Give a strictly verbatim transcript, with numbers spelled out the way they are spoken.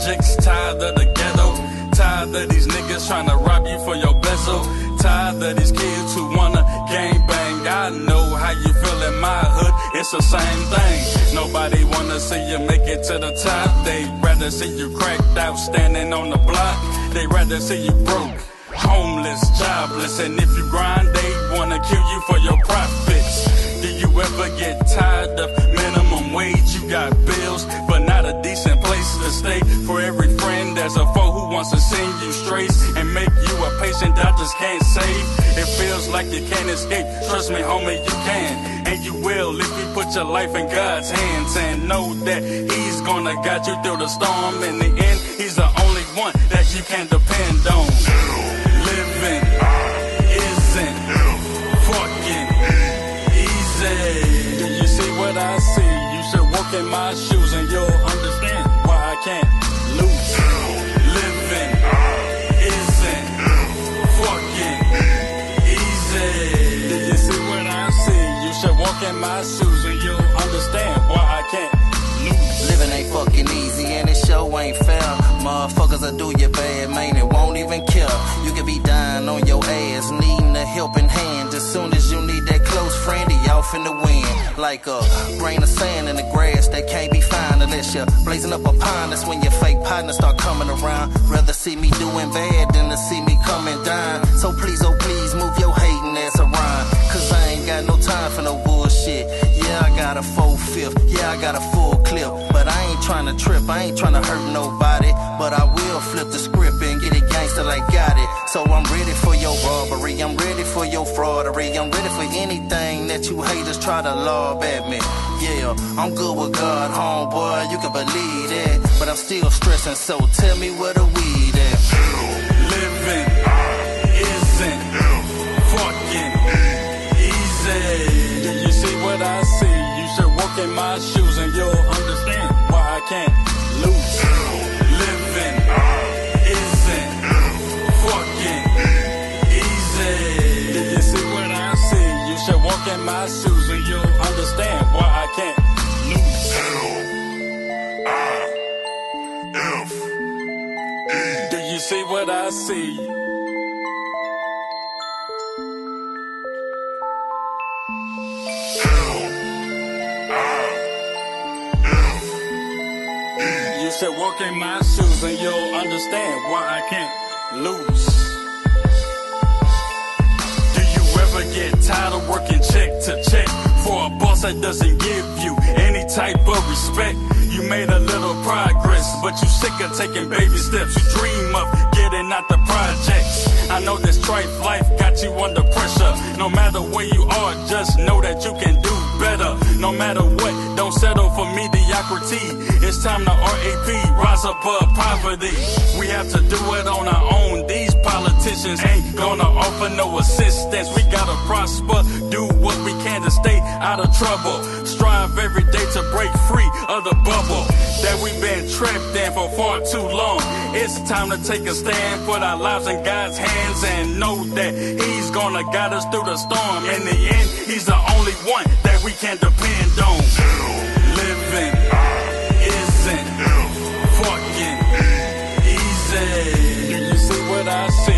projects, tired of the ghetto, tired of these niggas trying to rob you for your bezel, tired of these kids who wanna gang bang. I know how you feel in my hood, it's the same thing. Nobody wanna see you make it to the top. They rather see you cracked out standing on the block. They rather see you broke, homeless, jobless, and if you grind, they wanna kill you for your profits. Do you ever get tired of minimum wage? You got bills, but not a decent place to stay. For every friend, there's a foe who wants to send you straight and make you a patient doctors can't save. It feels like you can't escape. Trust me, homie, you can, and you will if you put your life in God's hands and know that He's gonna guide you through the storm. In the end, He's the only one that you can depend on. Living isn't fucking easy. Do you see what I see? You should walk in my shoes and you'll understand why I can't lose. Living isn't fucking easy. Do you see what I see? You should walk in my shoes and you'll understand why I can't lose. Living ain't fucking easy and it sure ain't fair. Motherfuckers will do you bad, man, it won't even care. You can be dying on your ass, needing a helping hand. As soon as you need that close friend, he off in the wind. Like a grain of sand in the grass that can't be found unless you're blazing up a pond. That's when your fake partners start coming around. Rather see me doing bad than to see me coming down. So please, oh please, move your hating ass around, cause I ain't got no time for no bullshit. Yeah, I got a four-fifth, yeah, I got a full clip, but I ain't trying to trip, I ain't trying to hurt nobody. But I will flip the script and get it gangster like got it. So I'm ready for your robbery, I'm ready for your fraudery, I'm ready for anything that you haters try to lob at me. Yeah, I'm good with God, homeboy, you can believe that. But I'm still stressing, so tell me where the weed at. Living isn't fucking easy. Do you see what I see? You should walk in my shoes and you'll understand why I can't lose. Living isn't fucking easy. Do you see what I see? You should walk in my shoes and you'll understand why I can't lose. L I F E. Do you see what I see? You should walk in my shoes and you'll understand why I can't lose. Do you ever get tired of working check to check for a boss that doesn't give you any type of respect? You made a little progress, but you sick of taking baby steps. You dream of getting out the projects. I know this strife life got you under pressure. No matter where you are, just know that you can do better. No matter what, don't settle for mediocrity. It's time to R A P, rise above poverty. We have to do it on our own. These politicians ain't gonna offer no assistance. We gotta prosper, do what we can to stay out of trouble. Strive every day to break free of the bubble that we've been trapped in for far too long. It's time to take a stand, put our lives in God's hands, and know that He's gonna guide us through the storm. In the end, He's the only one that we can depend on. Living isn't fucking easy. Do you see what I see?